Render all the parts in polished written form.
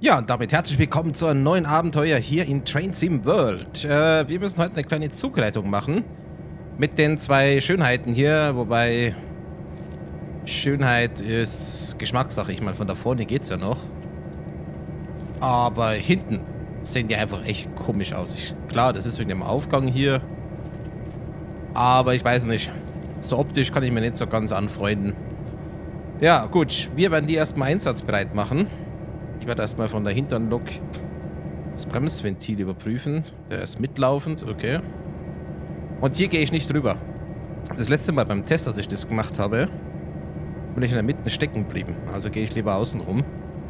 Ja, und damit herzlich willkommen zu einem neuen Abenteuer hier in Train Sim World. Wir müssen heute eine kleine Zugrettung machen mit den zwei Schönheiten hier, wobei Schönheit ist Geschmackssache. Ich meine, von da vorne geht's ja noch. Aber hinten sehen die einfach echt komisch aus. Klar, das ist wegen dem Aufgang hier. Aber ich weiß nicht. So optisch kann ich mir nicht so ganz anfreunden. Ja, gut. Wir werden die erstmal einsatzbereit machen. Ich werde erstmal von der hinteren Lok das Bremsventil überprüfen. Der ist mitlaufend, okay. Und hier gehe ich nicht drüber. Das letzte Mal beim Test, als ich das gemacht habe, bin ich in der Mitte stecken geblieben. Also gehe ich lieber außen rum.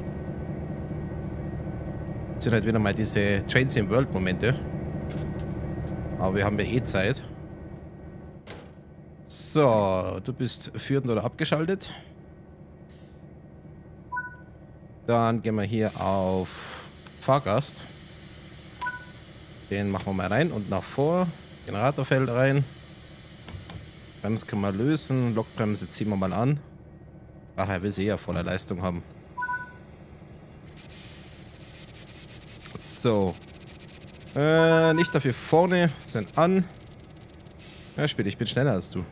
Das sind halt wieder mal diese Train Sim World Momente. Aber wir haben ja eh Zeit. So, du bist führend oder abgeschaltet. Dann gehen wir hier auf Fahrgast. Den machen wir mal rein und nach vor. Generatorfeld rein. Bremse können wir lösen. Lokbremse ziehen wir mal an. Ach, er will sie ja voller Leistung haben. So. Lichter für vorne sind an. Ja, Spiel, ich bin schneller als du.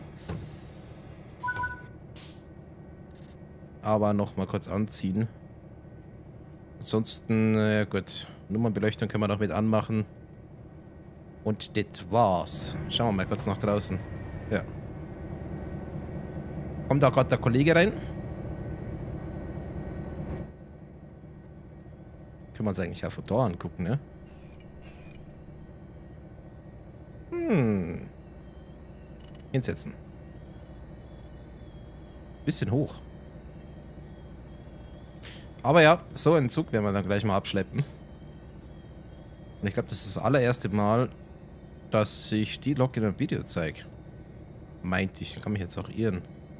Aber noch mal kurz anziehen. Ansonsten, ja gut, Nummernbeleuchtung können wir noch mit anmachen. Und das war's. Schauen wir mal kurz nach draußen. Ja. Kommt da gerade der Kollege rein? Können wir uns eigentlich ja von da angucken, ne? Hinsetzen. Bisschen hoch. Aber ja, so einen Zug werden wir dann gleich mal abschleppen. Und ich glaube, das ist das allererste Mal, dass ich die Lok in einem Video zeige. Meinte ich. Kann mich jetzt auch irren.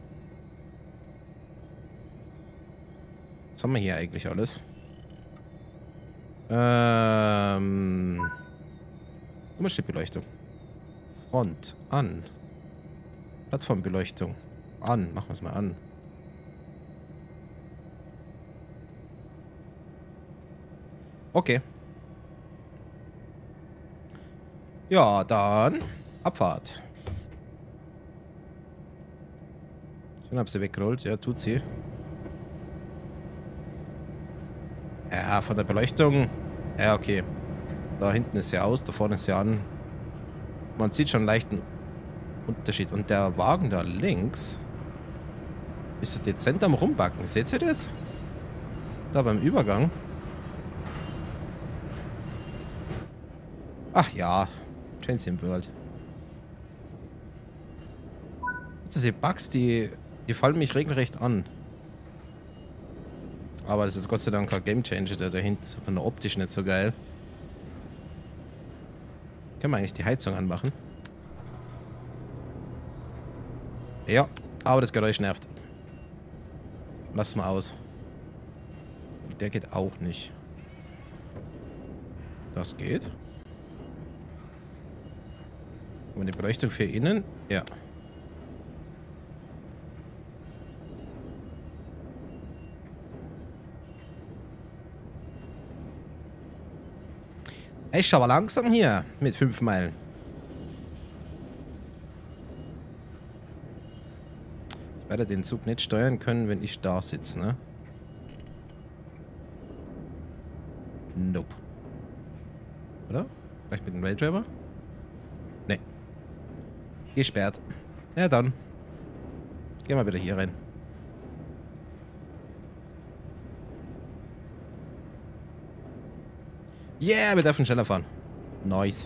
Was haben wir hier eigentlich alles? Nummernschiffbeleuchtung. Front. An. Plattformbeleuchtung. An. Machen wir es mal an. Okay. Ja, dann Abfahrt. Schön, hab sie weggerollt. Ja, tut sie. Ja, von der Beleuchtung. Ja, okay. Da hinten ist sie aus, da vorne ist sie an. Man sieht schon einen leichten Unterschied. Und der Wagen da links ist so dezent am Rumbacken. Seht ihr das? Da beim Übergang. Ach ja, Train Sim World. Diese Bugs, die fallen mich regelrecht an. Aber das ist Gott sei Dank kein Game Changer, der dahinter ist von der optisch nicht so geil. Können wir eigentlich die Heizung anmachen? Ja, aber das Geräusch nervt. Lass mal aus. Der geht auch nicht. Das geht. Und die Beleuchtung für innen? Ja. Ich schau mal langsam hier mit 5 Meilen. Ich werde den Zug nicht steuern können, wenn ich da sitze, ne? Nope. Oder? Vielleicht mit dem Raildriver? Ne. Gesperrt. Ja, dann. Gehen wir wieder hier rein. Yeah, wir dürfen schneller fahren. Nice.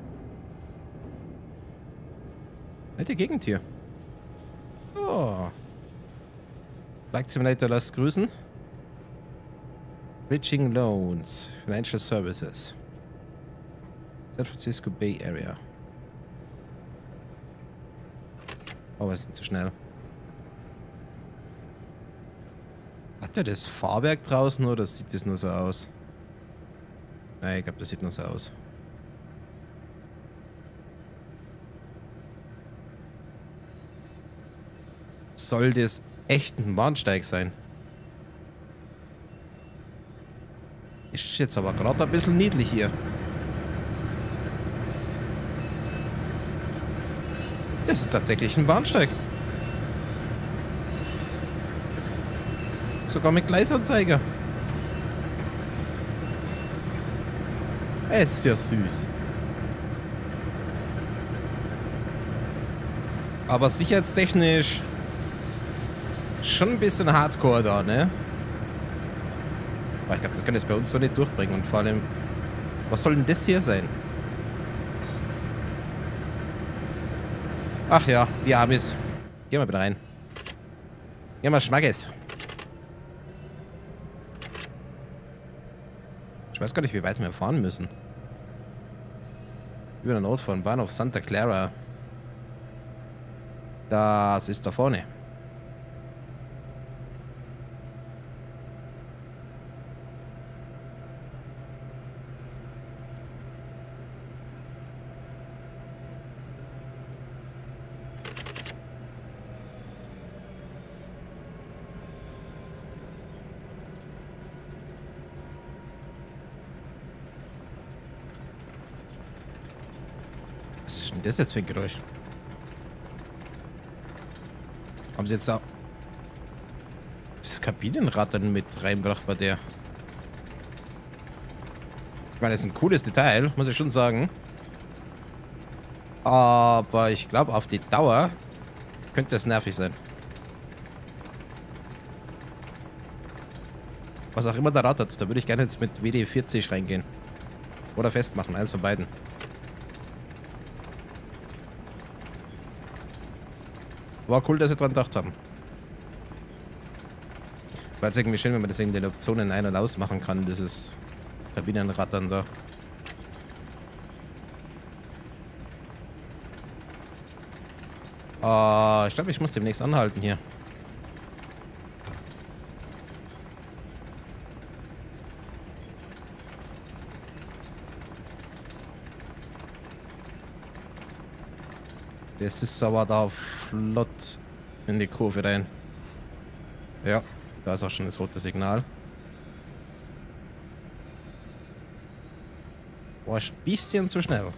Nette Gegend hier. Oh. Flight Simulator lässt grüßen. Bridging Loans. Financial Services. San Francisco Bay Area. Oh, wir sind zu schnell. Hat der das Fahrwerk draußen oder sieht das nur so aus? Nein, ich glaube, das sieht nur so aus. Soll das echt ein Bahnsteig sein? Ist jetzt aber gerade ein bisschen niedlich hier. Das ist tatsächlich ein Bahnsteig. Sogar mit Gleisanzeiger. Es ist ja süß. Aber sicherheitstechnisch schon ein bisschen hardcore da, ne? Aber ich glaube, das kann jetzt bei uns so nicht durchbringen. Und vor allem, was soll denn das hier sein? Ach ja, die Amis. Gehen wir bitte rein. Gehen wir Schmackes. Ich weiß gar nicht, wie weit wir fahren müssen. Über den Ort von Bahnhof Santa Clara. Das ist da vorne. Was ist denn das jetzt für ein Geräusch? Haben sie jetzt da das Kabinenrattern mit reinbracht bei der? Ich meine, das ist ein cooles Detail, muss ich schon sagen. Aber ich glaube, auf die Dauer könnte das nervig sein. Was auch immer da rattert, da würde ich gerne jetzt mit WD-40 reingehen. Oder festmachen, eins von beiden. War cool, dass sie dran gedacht haben. Weil es irgendwie schön, wenn man das in den Optionen ein- und ausmachen kann, dieses Kabinenrattern da. Ich glaube, ich muss demnächst anhalten hier. Das ist aber da flott in die Kurve rein. Ja, da ist auch schon das rote Signal. War ein bisschen zu schnell.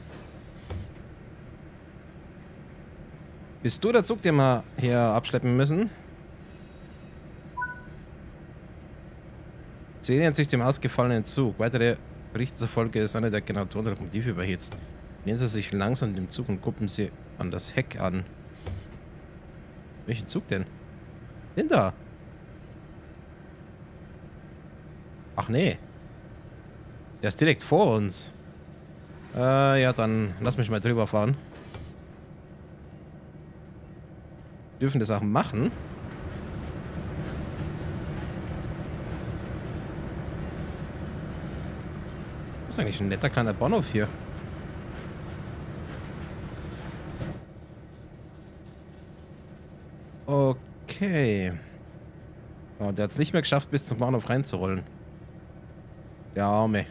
Bist du der Zug, den wir hier abschleppen müssen? Sie nähern sich dem ausgefallenen Zug. Weitere Berichte zufolge ist einer der Generatoren der Lokomotive überhitzt. Nähern Sie sich langsam dem Zug und kuppeln Sie an das Heck an. Welchen Zug denn? Den da. Ach nee. Der ist direkt vor uns. Ja, dann lass mich mal drüber fahren. Dürfen das auch machen. Das ist eigentlich ein netter kleiner Bahnhof hier. Okay. Oh, der hat es nicht mehr geschafft, bis zum Bahnhof reinzurollen. Der Arme.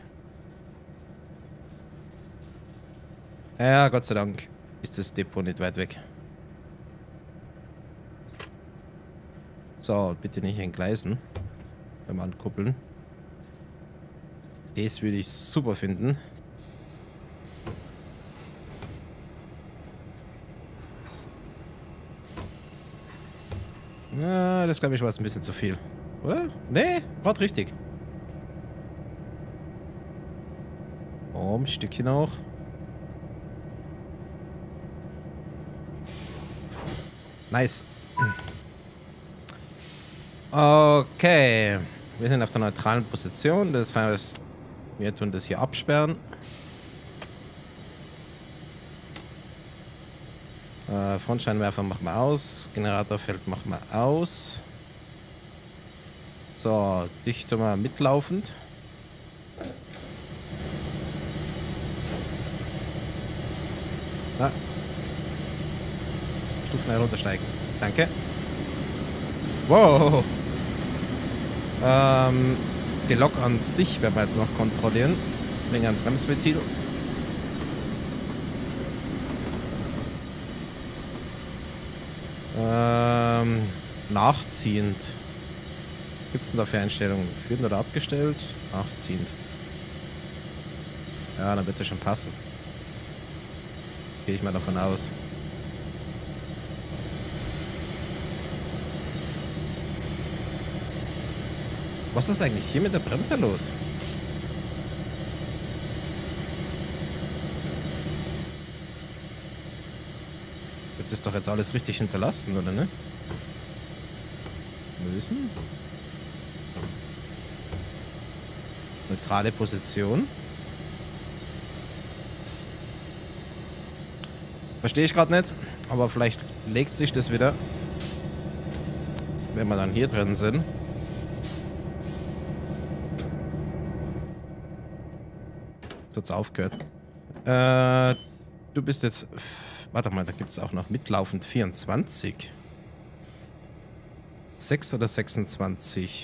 Ja, Gott sei Dank ist das Depot nicht weit weg. So, bitte nicht entgleisen. Beim Ankuppeln. Das würde ich super finden. Ja, das glaube ich war jetzt ein bisschen zu viel. Oder? Nee, gerade richtig. Oh, ein Stückchen auch. Nice. Okay. Wir sind auf der neutralen Position. Das heißt, wir tun das hier absperren. Frontscheinwerfer machen wir aus. Generatorfeld machen wir aus. So, dich tun wir mitlaufend. Ah. Stufen heruntersteigen. Danke. Wow. Die Lok an sich werden wir jetzt noch kontrollieren. Wegen einem Bremsventil. Nachziehend. Gibt es denn da für Einstellungen? Führend oder abgestellt? Ach, ziehend. Ja, dann wird das schon passen. Gehe ich mal davon aus. Was ist eigentlich hier mit der Bremse los? Wird das doch jetzt alles richtig hinterlassen, oder nicht? Lösen. Neutrale Position. Verstehe ich gerade nicht, aber vielleicht legt sich das wieder, wenn wir dann hier drin sind. Jetzt hat's aufgehört. Du bist jetzt... Warte mal, da gibt es auch noch mitlaufend 24. 6 oder 26?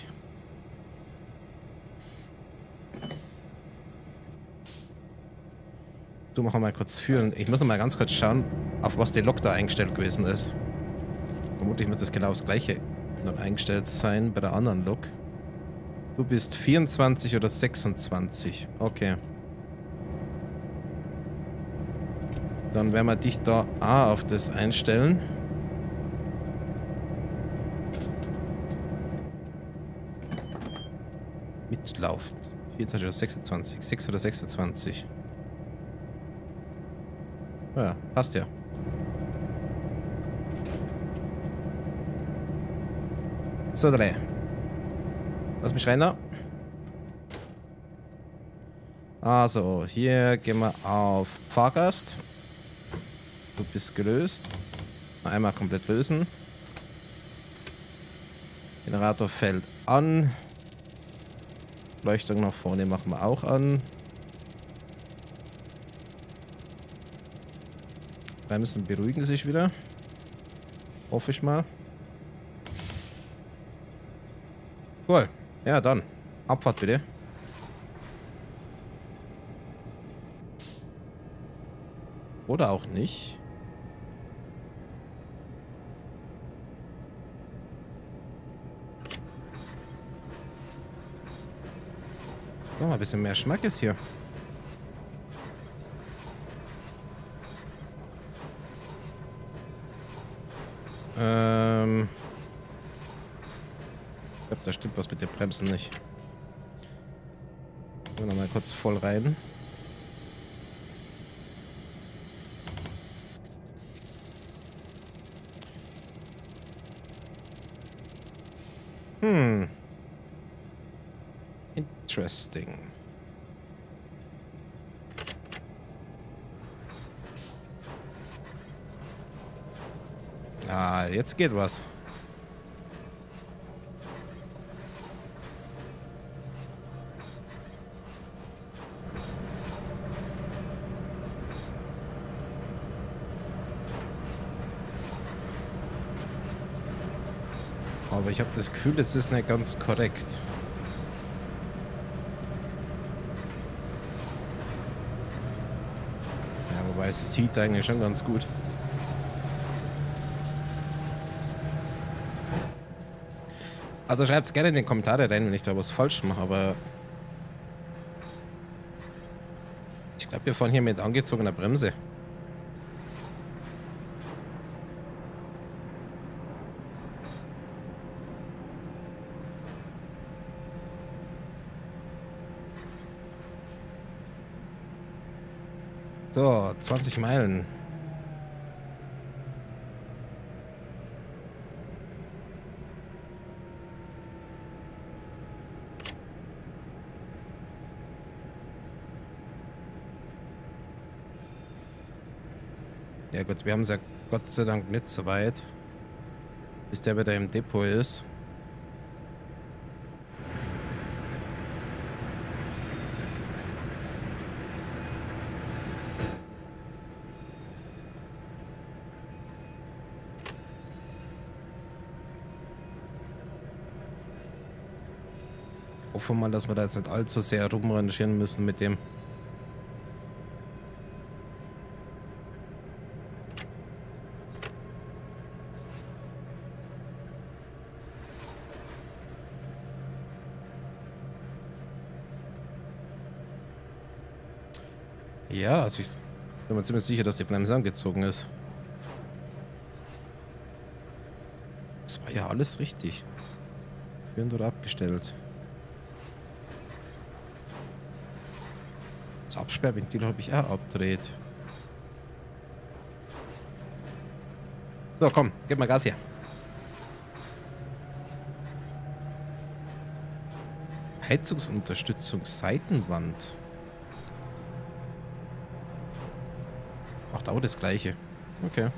Du mach mal kurz führen. Ich muss mal ganz kurz schauen, auf was die Lok da eingestellt gewesen ist. Vermutlich muss das genau das gleiche dann eingestellt sein bei der anderen Lok. Du bist 24 oder 26. Okay. Dann werden wir dich da auf das einstellen. Mitlauf. 24 oder 26. 6 oder 26. Ja, passt ja. So, Dreh. Lass mich rein da. Also, hier gehen wir auf Fahrgast. Du bist gelöst. Einmal komplett lösen. Generator fällt an. Leuchtung nach vorne machen wir auch an. Bremsen beruhigen sich wieder. Hoffe ich mal. Cool. Ja, dann. Abfahrt bitte. Oder auch nicht. Noch mal ein bisschen mehr Schmackes hier. Ich glaube, da stimmt was mit den Bremsen nicht. Noch mal kurz voll rein. Interesting. Ah, jetzt geht was. Aber ich habe das Gefühl, es ist nicht ganz korrekt. Ja, wobei es sieht eigentlich schon ganz gut. Also schreibt es gerne in die Kommentare rein, wenn ich da was falsch mache, aber ich glaube, wir fahren hier mit angezogener Bremse. So, 20 Meilen. Ja gut, wir haben es ja Gott sei Dank nicht so weit, bis der wieder im Depot ist. Hoffen wir mal, dass wir da jetzt nicht allzu sehr rumrangieren müssen mit dem. Ja, also ich bin mir ziemlich sicher, dass die Bremse angezogen ist. Das war ja alles richtig. Führend oder abgestellt. Das Absperrventil habe ich auch abgedreht. So, komm, gib mal Gas hier. Heizungsunterstützung, Seitenwand. Macht auch das Gleiche. Okay.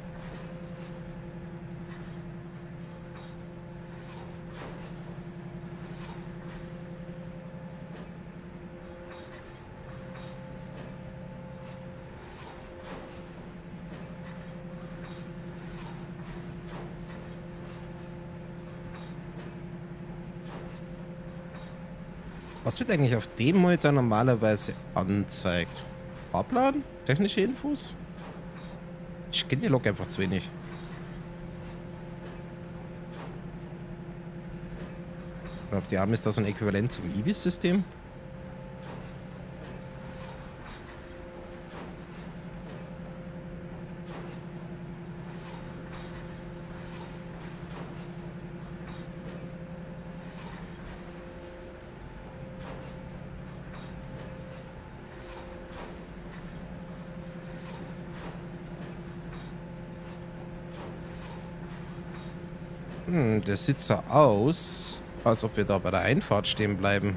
Was wird eigentlich auf dem Monitor normalerweise angezeigt? Fahrplan? Technische Infos? Ich kenne die Lok einfach zu wenig. Ich glaube, die haben ist da so ein Äquivalent zum Ibis-System. Das sieht so aus, als ob wir da bei der Einfahrt stehen bleiben.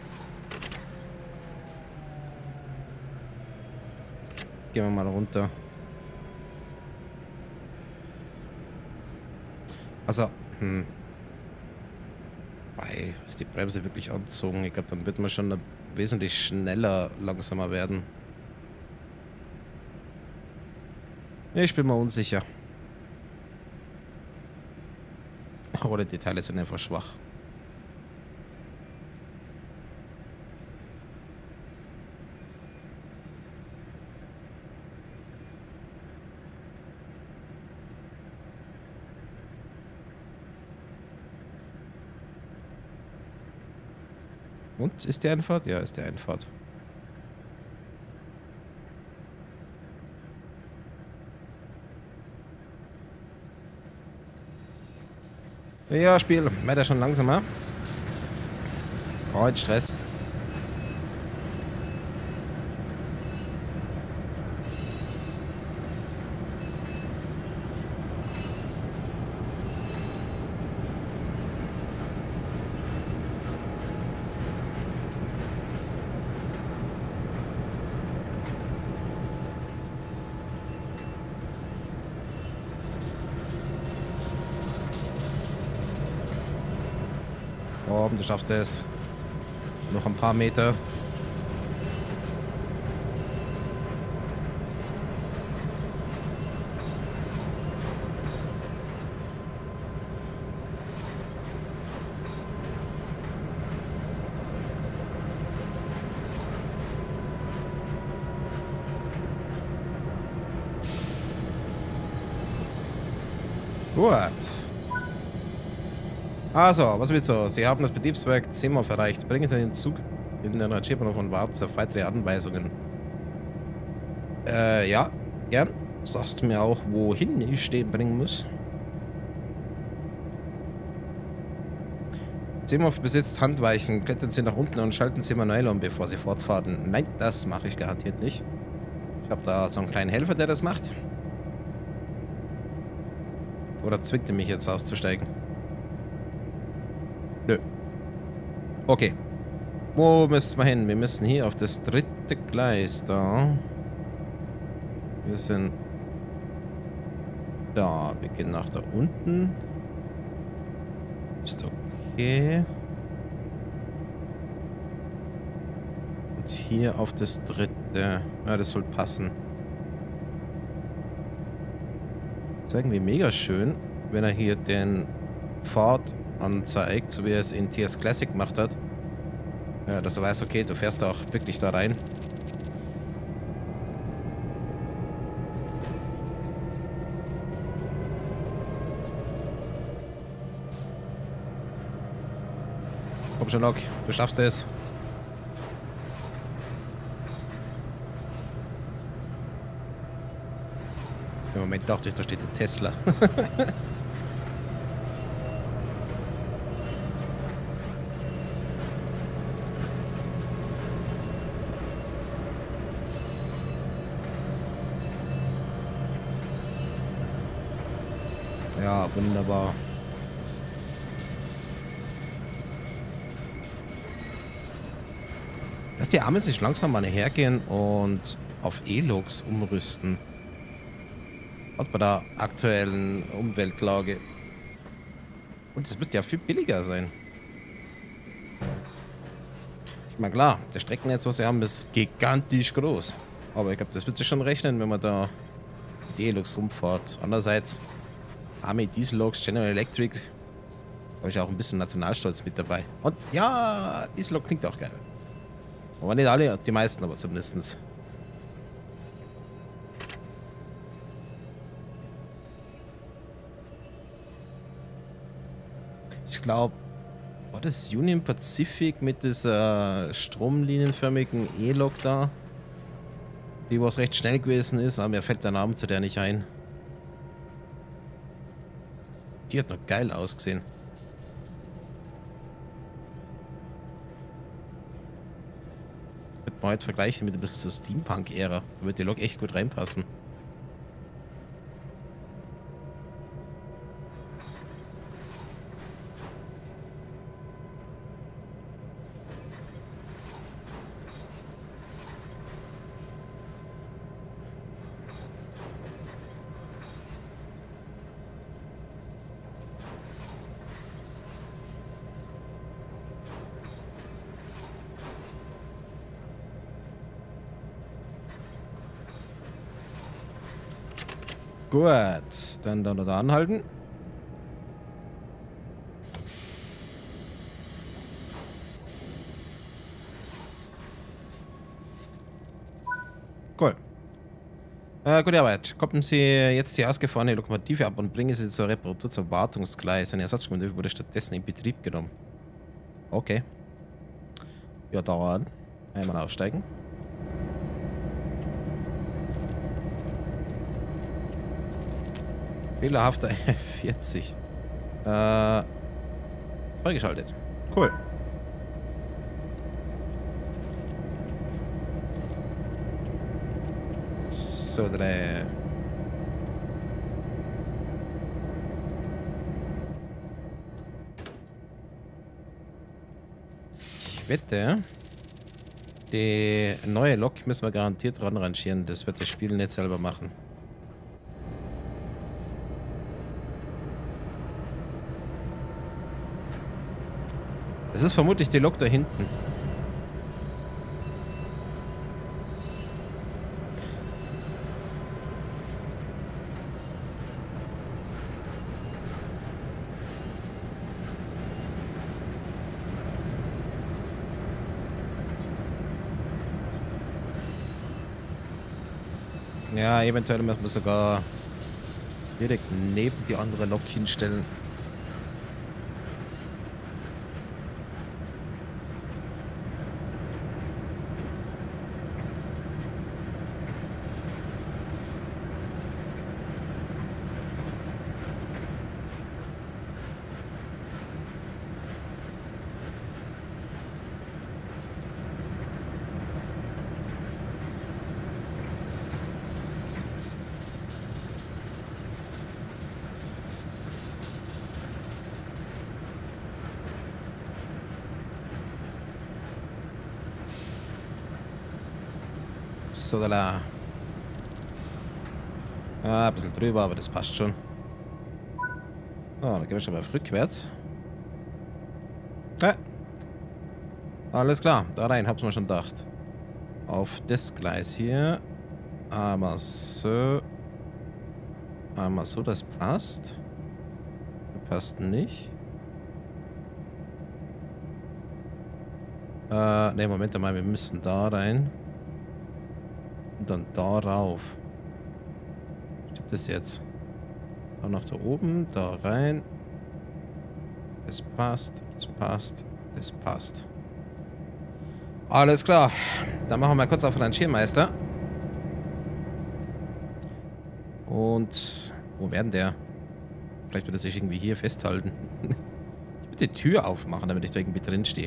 Gehen wir mal runter. Also, ist die Bremse wirklich angezogen? Ich glaube, dann wird man schon wesentlich schneller langsamer werden. Ich bin mir unsicher. Oder die Teile sind einfach schwach. Und? Ist die Einfahrt? Ja, ist die Einfahrt. Ja, Spiel. Weiter schon langsamer. Oh, jetzt Stress. Oh, du schaffst es. Noch ein paar Meter. Gut. Also, was willst du? Sie haben das Betriebswerk Zimmer erreicht. Bringen Sie den Zug in den Rangierbahnhof und warten auf weitere Anweisungen. Ja, gern. Sagst du mir auch, wohin ich den bringen muss? Zimmerhof besitzt Handweichen. Klettern Sie nach unten und schalten Sie manuell um, bevor Sie fortfahren. Nein, das mache ich garantiert nicht. Ich habe da so einen kleinen Helfer, der das macht. Oder zwingt er mich jetzt auszusteigen? Nö. Okay. Wo müssen wir hin? Wir müssen hier auf das dritte Gleis da. Wir sind da. Wir gehen nach da unten. Ist okay. Und hier auf das dritte. Ja, das soll passen. Ist irgendwie mega schön, wenn er hier den Pfad anzeigt, so wie er es in TS Classic gemacht hat. Ja, dass er weiß, okay, du fährst auch wirklich da rein. Komm schon, Lok, du schaffst es. Im Moment dachte ich, da steht ein Tesla. Ja, wunderbar. Dass die Arme sich langsam mal hergehen und auf E-Loks umrüsten. Hat bei der aktuellen Umweltlage. Und das müsste ja viel billiger sein. Ich meine, klar, das Streckennetz, was sie haben, ist gigantisch groß. Aber ich glaube, das wird sich schon rechnen, wenn man da mit E-Loks rumfährt. Andererseits, Arme Diesel-Loks, General Electric, habe ich auch ein bisschen Nationalstolz mit dabei. Und ja, Diesel-Lok klingt auch geil. Aber nicht alle, die meisten aber zumindest. Ich glaube, war das Union Pacific mit dieser stromlinienförmigen E-Lok da? Die was recht schnell gewesen ist, aber mir fällt der Name zu der nicht ein. Die hat noch geil ausgesehen. Wird man heute vergleichen mit ein bisschen so Steampunk-Ära. Da wird die Lok echt gut reinpassen. Gut, dann da oder anhalten. Cool. Gute Arbeit. Koppeln Sie jetzt die ausgefahrene Lokomotive ab und bringen Sie zur Reparatur zum Wartungsgleis. Eine Ersatzlokomotive wurde stattdessen in Betrieb genommen. Okay. Ja, dann einmal aussteigen. Fehlerhafter F40. Freigeschaltet. Cool. So, drei. Ich wette, die neue Lok müssen wir garantiert dran rangieren. Das wird das Spiel nicht selber machen. Es ist vermutlich die Lok da hinten. Ja, eventuell müssen wir sogar direkt neben die andere Lok hinstellen. So, da. Ah, ein bisschen drüber, aber das passt schon. Oh, da gehen wir schon mal rückwärts. Ja. Alles klar, da rein, hab's mir schon gedacht. Auf das Gleis hier. Einmal so. Einmal so, das passt. Das passt nicht. Ne, Moment mal, wir müssen da rein. Und dann da rauf. Stimmt das jetzt? Dann nach da oben, da rein. Das passt, das passt, das passt. Alles klar. Dann machen wir mal kurz auf Rangiermeister. Und wo wäre denn der? Vielleicht wird er sich irgendwie hier festhalten. Ich würde die Tür aufmachen, damit ich da irgendwie drin stehe.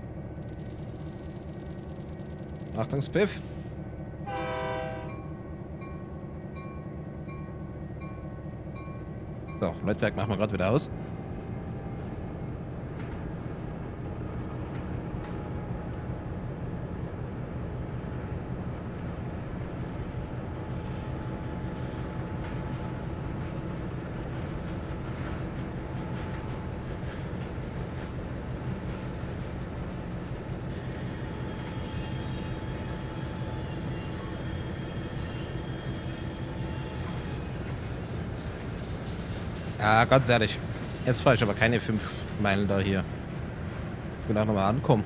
Achtung, Spiff. So, Leitwerk machen wir gerade wieder aus. Ja, ganz ehrlich. Jetzt fahre ich aber keine 5 Meilen da hier. Ich will auch nochmal ankommen.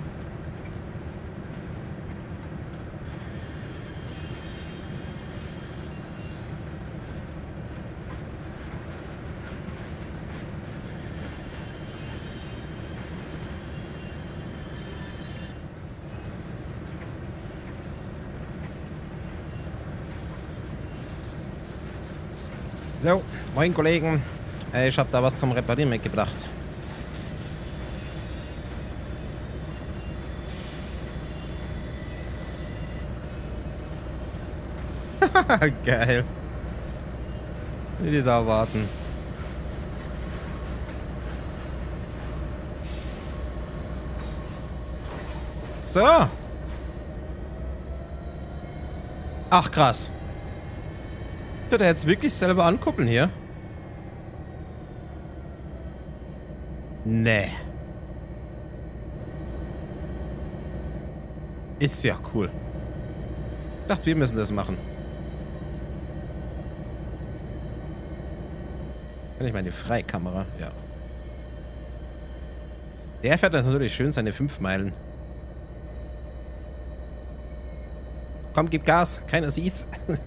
So, moin Kollegen. Ich habe da was zum Reparieren mitgebracht. Geil. Wie die da warten. So. Ach krass. Der jetzt wirklich selber ankuppeln hier? Nee. Ist ja cool. Ich dachte, wir müssen das machen. Kann ich meine Freikamera? Ja. Der fährt natürlich schön seine 5 Meilen. Komm, gib Gas. Keiner sieht's.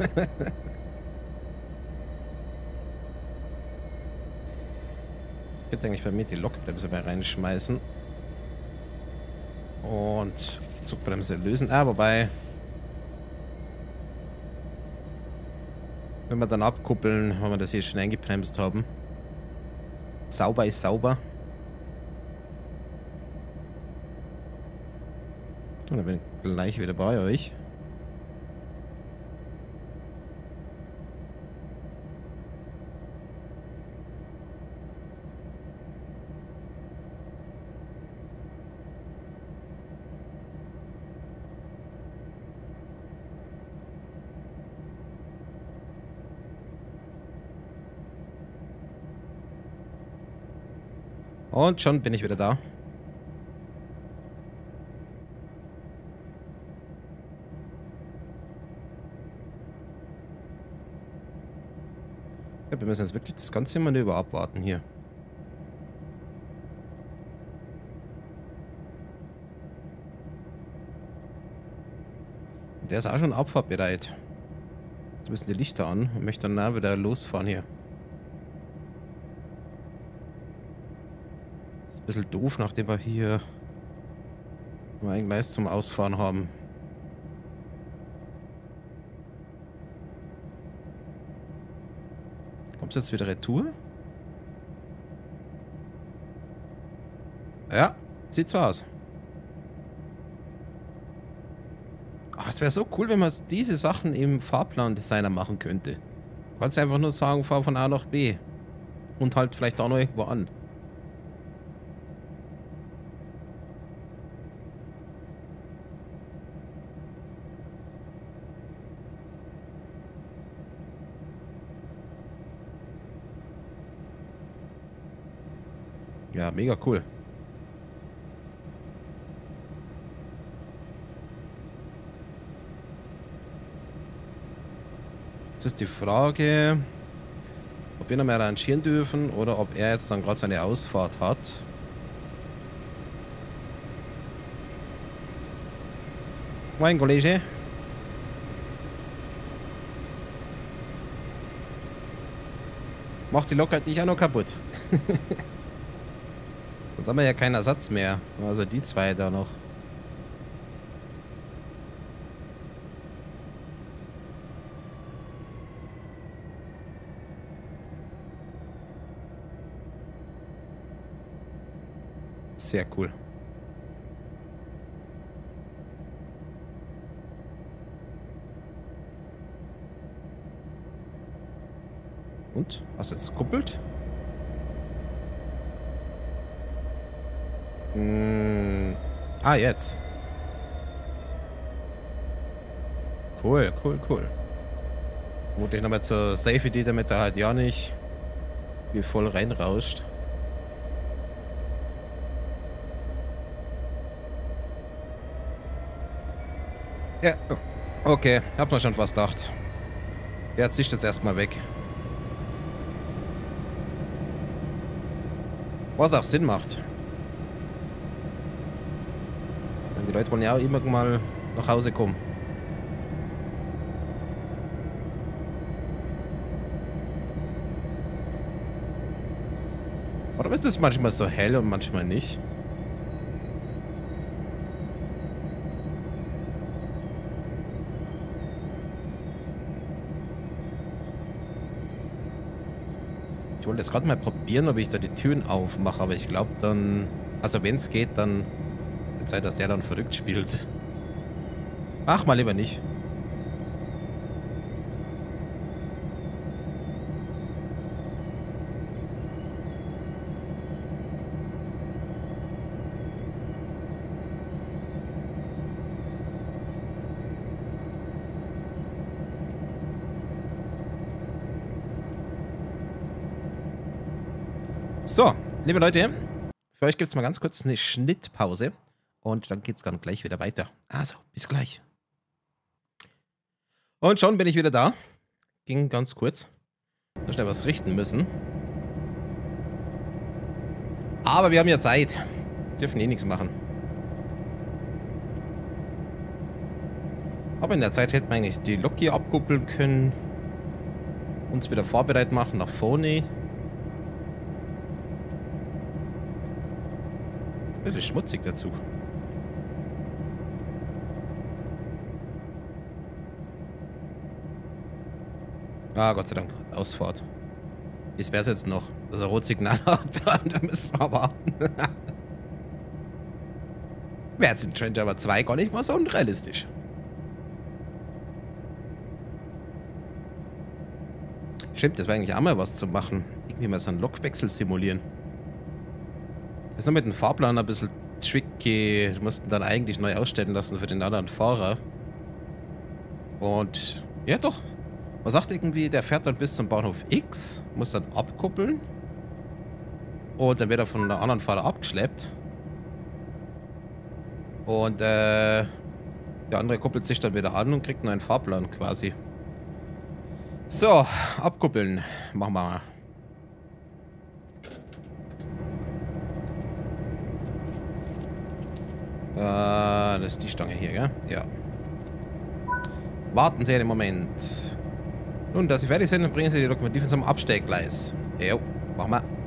Ich könnte eigentlich bei mir die Lokbremse mal reinschmeißen. Und Zugbremse lösen. Ah, wobei... Wenn wir dann abkuppeln, wenn wir das hier schon eingebremst haben. Sauber ist sauber. Und dann bin ich gleich wieder bei euch. Und schon bin ich wieder da. Ja, wir müssen jetzt wirklich das ganze Manöver abwarten hier. Der ist auch schon abfahrtbereit. Jetzt müssen die Lichter an und möchte dann wieder losfahren hier. Ein bisschen doof, nachdem wir hier nur ein Gleis zum Ausfahren haben. Kommt jetzt wieder retour? Ja, sieht so aus. Ach, es wäre so cool, wenn man diese Sachen im Fahrplan-Designer machen könnte. Du kannst einfach nur sagen, fahr von A nach B. Und halt vielleicht auch noch irgendwo an. Ja, mega cool. Jetzt ist die Frage, ob wir noch mehr rangieren dürfen oder ob er jetzt dann gerade seine Ausfahrt hat. Moin, Kollege. Macht die Lok halt nicht auch noch kaputt. Sonst haben wir ja keinen Ersatz mehr. Also die zwei da noch. Sehr cool. Und? Was jetzt kuppelt? Ah, jetzt. Cool, cool, cool. Vermutlich nochmal zur Safety, damit er halt ja nicht wie voll reinrauscht. Ja, okay. Hab mir schon fast gedacht. Der zischt jetzt erstmal weg. Was auch Sinn macht. Denn die Leute wollen ja auch immer mal nach Hause kommen. Warum ist das manchmal so hell und manchmal nicht? Ich wollte jetzt gerade mal probieren, ob ich da die Türen aufmache, aber ich glaube dann... Also wenn es geht, dann... Wird Zeit, dass der dann verrückt spielt. Ach, mal lieber nicht. So, liebe Leute, für euch gibt es mal ganz kurz eine Schnittpause und dann geht es dann gleich wieder weiter. Also, bis gleich. Und schon bin ich wieder da. Ging ganz kurz. Da schnell was richten müssen. Aber wir haben ja Zeit. Dürfen eh nichts machen. Aber in der Zeit hätten wir eigentlich die Lok hier abkuppeln können. Uns wieder vorbereitet machen nach vorne. Bisschen schmutzig dazu. Ah, Gott sei Dank. Ausfahrt. Wie wäre es jetzt noch? Dass er Rotsignal hat, da müssen wir warten. Wäre jetzt in Trent aber 2 gar nicht mal so unrealistisch. Stimmt, das wäre eigentlich auch mal was zu machen. Irgendwie mal so einen Lokwechsel simulieren. Das ist noch mit dem Fahrplan ein bisschen tricky. Du musst ihn dann eigentlich neu ausstellen lassen für den anderen Fahrer. Und ja doch. Man sagt irgendwie, der fährt dann bis zum Bahnhof X, muss dann abkuppeln. Und dann wird er von einem anderen Fahrer abgeschleppt. Und der andere kuppelt sich dann wieder an und kriegt einen neuen Fahrplan quasi. So, abkuppeln. Machen wir mal. Das ist die Stange hier, gell? Ja. Warten Sie einen Moment. Nun, dass Sie fertig sind, dann bringen Sie die Lokomotive zum Abstellgleis. Jo, machen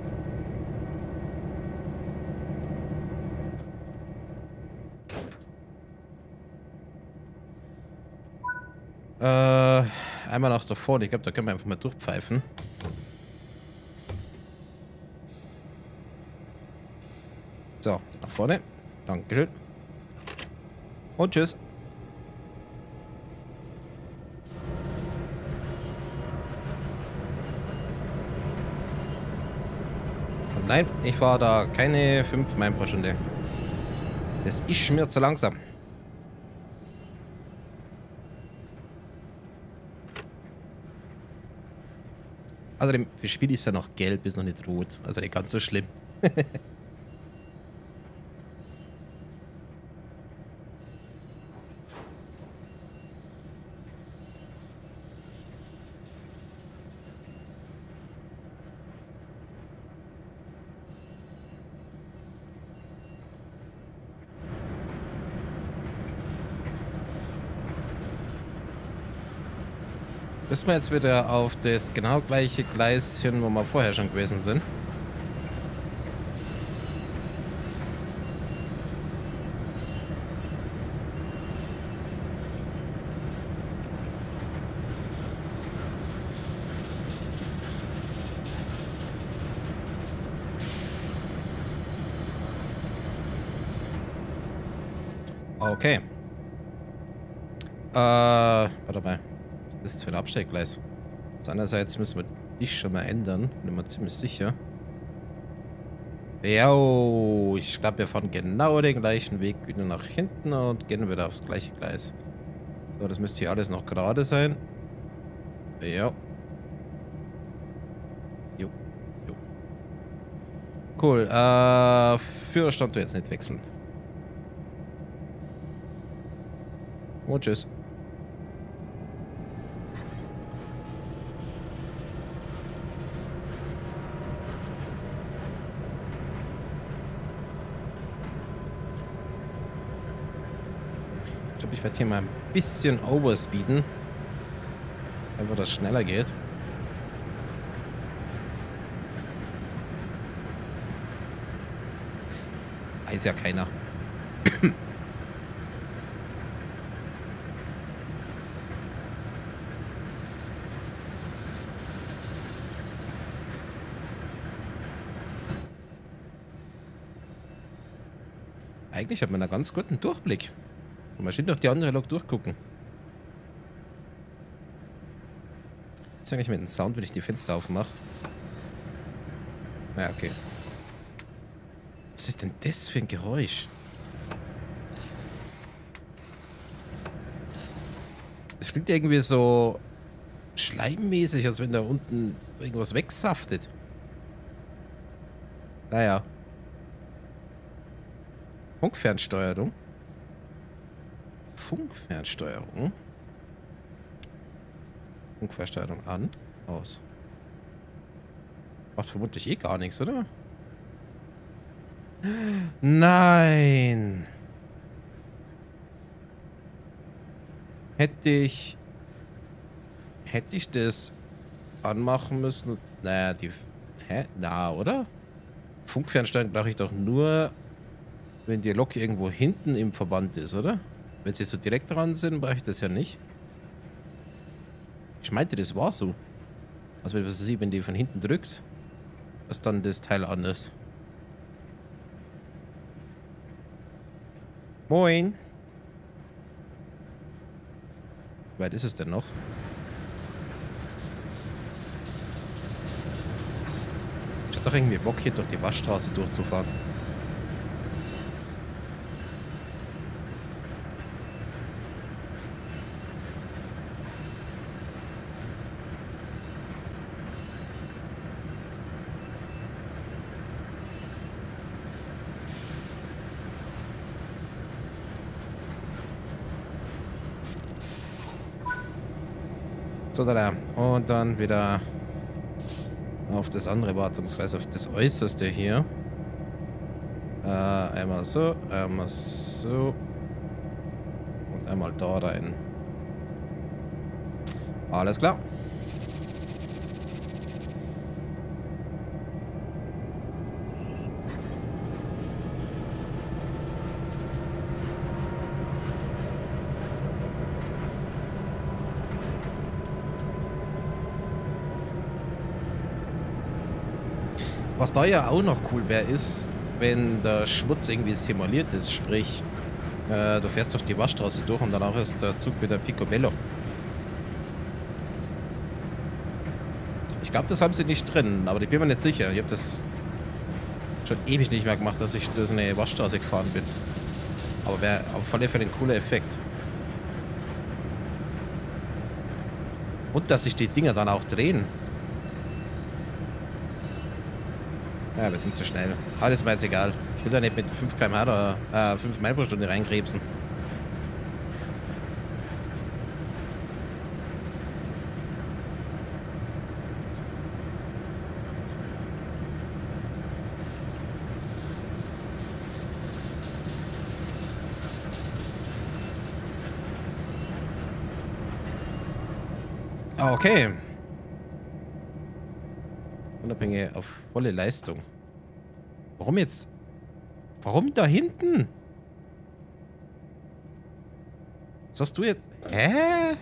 wir. Einmal nach da vorne. Ich glaube, da können wir einfach mal durchpfeifen. So, nach vorne. Dankeschön. Und tschüss. Und nein, ich fahre da keine 5 Meilen pro Stunde. Das ist mir zu langsam. Außerdem, für Spiel ist ja noch gelb, ist noch nicht rot. Also nicht ganz so schlimm. Müssen wir jetzt wieder auf das genau gleiche Gleis hin, wo wir vorher schon gewesen sind? Okay. Warte mal. Was ist das jetzt für ein Abstellgleis? Also einerseits müssen wir dich schon mal ändern. Bin mir ziemlich sicher. Jo, ich glaube, wir fahren genau den gleichen Weg wieder nach hinten und gehen wieder aufs gleiche Gleis. So, das müsste hier alles noch gerade sein. Ja. Jo. Jo. Cool. Führerstand du jetzt nicht wechseln. Und tschüss. Ich glaube, ich werde hier mal ein bisschen overspeeden. Einfach, dass es schneller geht. Weiß ja keiner. Eigentlich hat man einen ganz guten Durchblick. Kann man schön durch die andere Lok durchgucken. Was ist eigentlich mit dem Sound, wenn ich die Fenster aufmache? Ja, okay. Was ist denn das für ein Geräusch? Es klingt irgendwie so schleimmäßig, als wenn da unten irgendwas wegsaftet. Naja. Funkfernsteuerung. Funkfernsteuerung. Funkfernsteuerung an. Aus. Macht vermutlich eh gar nichts, oder? Nein. Hätte ich das anmachen müssen? Naja, die... Hä? Na, oder? Funkfernsteuerung brauche ich doch nur, wenn die Lok irgendwo hinten im Verband ist, oder? Wenn sie so direkt dran sind, brauche ich das ja nicht. Ich meinte, das war so. Also wenn die von hinten drückt, dass dann das Teil an ist. Moin. Wie weit ist es denn noch? Ich hatte doch irgendwie Bock, hier durch die Waschstraße durchzufahren. So, da. Und dann wieder auf das andere Wartungsgleis, auf das äußerste hier. Einmal so und einmal da rein. Alles klar. Was da ja auch noch cool wäre, ist, wenn der Schmutz irgendwie simuliert ist. Sprich, du fährst durch die Waschstraße durch und danach ist der Zug wieder picobello. Ich glaube, das haben sie nicht drin, aber ich bin mir nicht sicher. Ich habe das schon ewig nicht mehr gemacht, dass ich durch eine Waschstraße gefahren bin. Aber wäre auf alle Fälle ein cooler Effekt. Und dass sich die Dinger dann auch drehen. Ja, wir sind zu schnell. Aber das ist mir jetzt egal. Ich will da nicht mit 5 km/h oder 5 Meilen pro Stunde reinkrebsen. Okay. Unabhängig auf volle Leistung. Warum jetzt? Warum da hinten? Was hast du jetzt? Hä?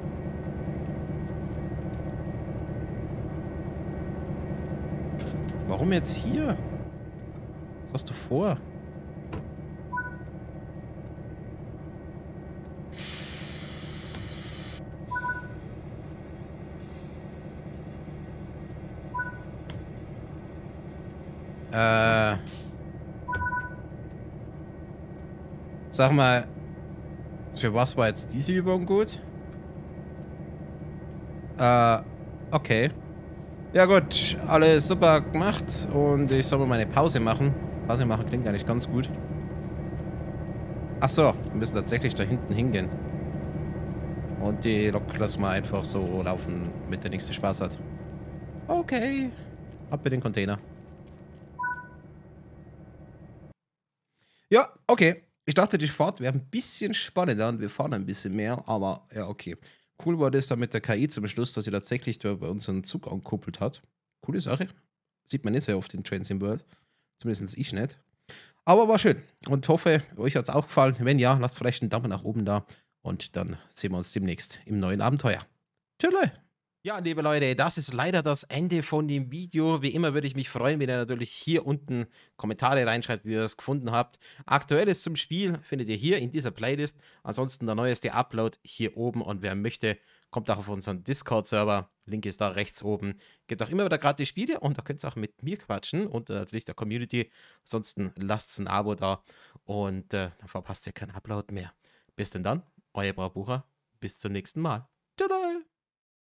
Warum jetzt hier? Was hast du vor? Sag mal, für was war jetzt diese Übung gut? Okay. Ja gut, alles super gemacht und ich soll mal meine Pause machen. Pause machen klingt eigentlich ganz gut. Ach so, wir müssen tatsächlich da hinten hingehen. Und die Lok lassen wir einfach so laufen, damit der nächste Spaß hat. Okay. Ab mit den Container. Ja, okay. Ich dachte, die Fahrt wäre ein bisschen spannender und wir fahren ein bisschen mehr, aber ja, okay. Cool war das dann mit der KI zum Schluss, dass sie tatsächlich da bei uns einen Zug angekuppelt hat. Coole Sache. Sieht man nicht sehr oft in Trains in World. Zumindest ich nicht. Aber war schön und hoffe, euch hat es auch gefallen. Wenn ja, lasst vielleicht einen Daumen nach oben da und dann sehen wir uns demnächst im neuen Abenteuer. Tschüss. Ja, liebe Leute, das ist leider das Ende von dem Video. Wie immer würde ich mich freuen, wenn ihr natürlich hier unten Kommentare reinschreibt, wie ihr es gefunden habt. Aktuelles zum Spiel findet ihr hier in dieser Playlist. Ansonsten der neueste Upload hier oben und wer möchte, kommt auch auf unseren Discord-Server. Link ist da rechts oben. Gibt auch immer wieder gratis Spiele und da könnt ihr auch mit mir quatschen und natürlich der Community. Ansonsten lasst ein Abo da und dann verpasst ihr keinen Upload mehr. Bis denn dann, euer Braubucher. Bis zum nächsten Mal. Tada!